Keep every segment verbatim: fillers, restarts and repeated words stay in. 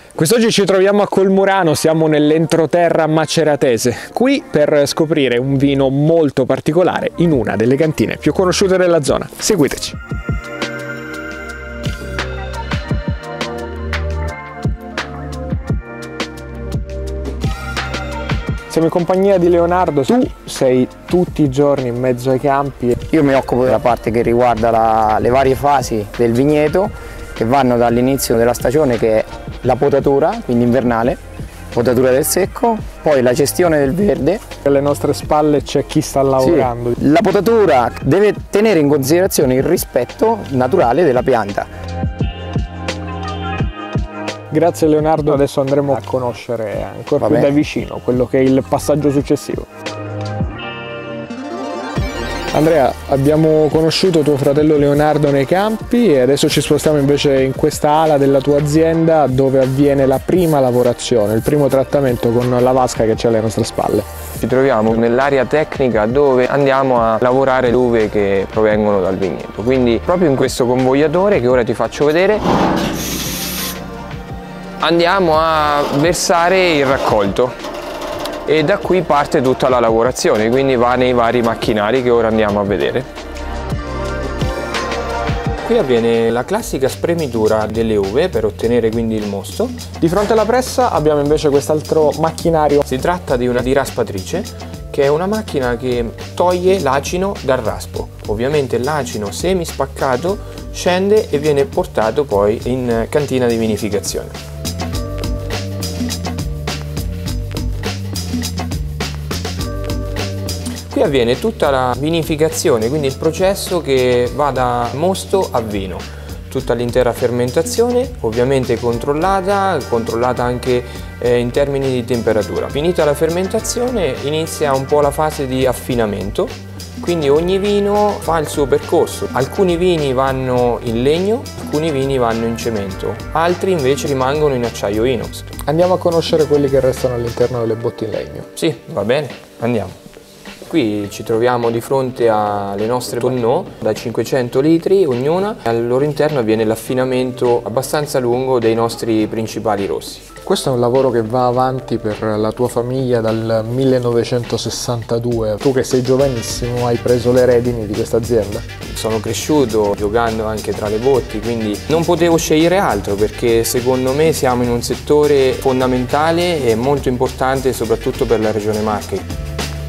Quest'oggi ci troviamo a Colmurano, siamo nell'entroterra maceratese, qui per scoprire un vino molto particolare in una delle cantine più conosciute della zona. Seguiteci! Siamo in compagnia di Leonardo, tu sei tutti i giorni in mezzo ai campi. Io mi occupo della parte che riguarda la, le varie fasi del vigneto, che vanno dall'inizio della stagione, che è la potatura, quindi invernale, potatura del secco, poi la gestione del verde. Alle nostre spalle c'è chi sta lavorando. Sì, la potatura deve tenere in considerazione il rispetto naturale della pianta. Grazie Leonardo, adesso andremo a conoscere ancora più da vicino quello che è il passaggio successivo. Andrea, abbiamo conosciuto tuo fratello Leonardo nei campi e adesso ci spostiamo invece in questa ala della tua azienda dove avviene la prima lavorazione, il primo trattamento con la vasca che c'è alle nostre spalle. Ci troviamo nell'area tecnica dove andiamo a lavorare le uve che provengono dal vigneto, quindi proprio in questo convogliatore che ora ti faccio vedere andiamo a versare il raccolto. E da qui parte tutta la lavorazione, quindi va nei vari macchinari che ora andiamo a vedere. Qui avviene la classica spremitura delle uve per ottenere quindi il mosto. Di fronte alla pressa abbiamo invece quest'altro macchinario. Si tratta di una diraspatrice, che è una macchina che toglie l'acino dal raspo. Ovviamente l'acino semi spaccato scende e viene portato poi in cantina di vinificazione. Qui avviene tutta la vinificazione, quindi il processo che va da mosto a vino, tutta l'intera fermentazione, ovviamente controllata, controllata anche eh, in termini di temperatura. Finita la fermentazione inizia un po' la fase di affinamento, quindi ogni vino fa il suo percorso. Alcuni vini vanno in legno, alcuni vini vanno in cemento, altri invece rimangono in acciaio inox. Andiamo a conoscere quelli che restano all'interno delle botti in legno. Sì, va bene, andiamo. Qui ci troviamo di fronte alle nostre tonneau da cinquecento litri ognuna, al loro interno avviene l'affinamento abbastanza lungo dei nostri principali rossi. Questo è un lavoro che va avanti per la tua famiglia dal millenovecentosessantadue. Tu che sei giovanissimo hai preso le redini di questa azienda. Sono cresciuto giocando anche tra le botti, quindi non potevo scegliere altro perché secondo me siamo in un settore fondamentale e molto importante soprattutto per la regione Marche.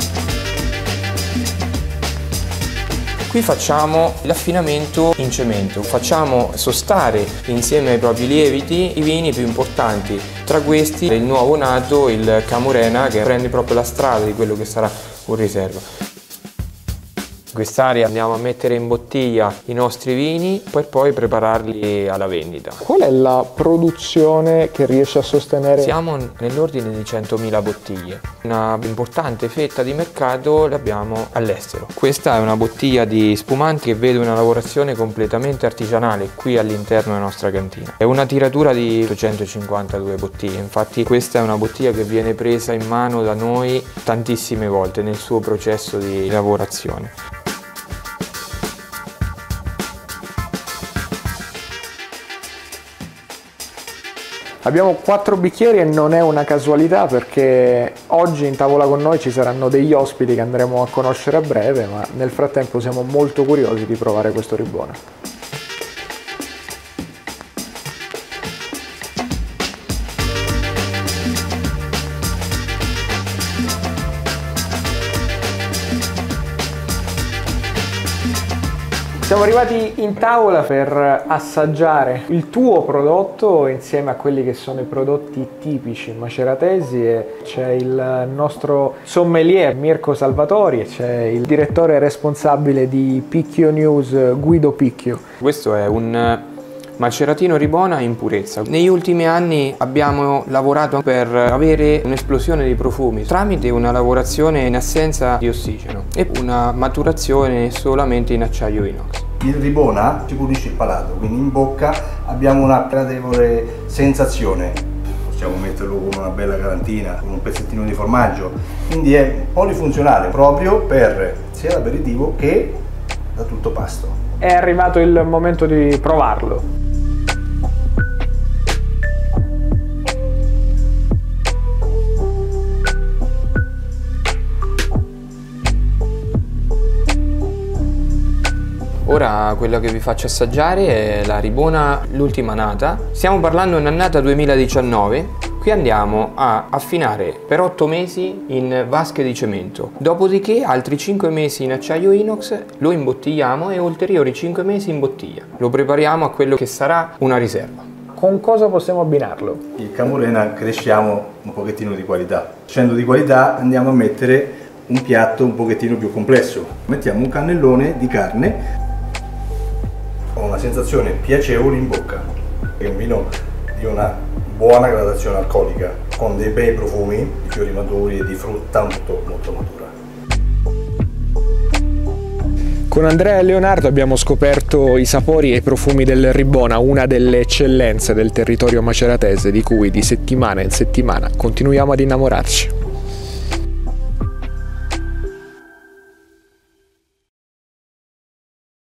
Qui facciamo l'affinamento in cemento, facciamo sostare insieme ai propri lieviti i vini più importanti, tra questi il nuovo nato, il Camurena, che prende proprio la strada di quello che sarà un riserva. In quest'area andiamo a mettere in bottiglia i nostri vini per poi prepararli alla vendita. Qual è la produzione che riesce a sostenere? Siamo nell'ordine di centomila bottiglie. Una importante fetta di mercato l'abbiamo all'estero. Questa è una bottiglia di spumanti che vede una lavorazione completamente artigianale qui all'interno della nostra cantina. È una tiratura di ottocentocinquantadue bottiglie, infatti questa è una bottiglia che viene presa in mano da noi tantissime volte nel suo processo di lavorazione. Abbiamo quattro bicchieri e non è una casualità perché oggi in tavola con noi ci saranno degli ospiti che andremo a conoscere a breve, ma nel frattempo siamo molto curiosi di provare questo Ribona. Siamo arrivati in tavola per assaggiare il tuo prodotto insieme a quelli che sono i prodotti tipici maceratesi e c'è il nostro sommelier Mirko Salvatori e c'è il direttore responsabile di Picchio News Guido Picchio. Questo è un maceratino Ribona in purezza. Negli ultimi anni abbiamo lavorato per avere un'esplosione di profumi tramite una lavorazione in assenza di ossigeno e una maturazione solamente in acciaio inox. Il Ribona ci pulisce il palato, quindi in bocca abbiamo una gradevole sensazione. Possiamo metterlo con una bella garantina, con un pezzettino di formaggio, quindi è polifunzionale proprio per sia l'aperitivo che da tutto pasto. È arrivato il momento di provarlo. Ora quella che vi faccio assaggiare è la Ribona l'ultima annata. Stiamo parlando di un'annata duemiladiciannove. Qui andiamo a affinare per otto mesi in vasche di cemento. Dopodiché altri cinque mesi in acciaio inox, lo imbottigliamo e ulteriori cinque mesi in bottiglia. Lo prepariamo a quello che sarà una riserva. Con cosa possiamo abbinarlo? Il Camorena cresciamo un pochettino di qualità. Scendo di qualità andiamo a mettere un piatto un pochettino più complesso. Mettiamo un cannellone di carne. Ho una sensazione piacevole in bocca. È un vino di una buona gradazione alcolica, con dei bei profumi di fiori maturi e di frutta molto, molto matura. Con Andrea e Leonardo abbiamo scoperto i sapori e i profumi del Ribona, una delle eccellenze del territorio maceratese di cui di settimana in settimana continuiamo ad innamorarci.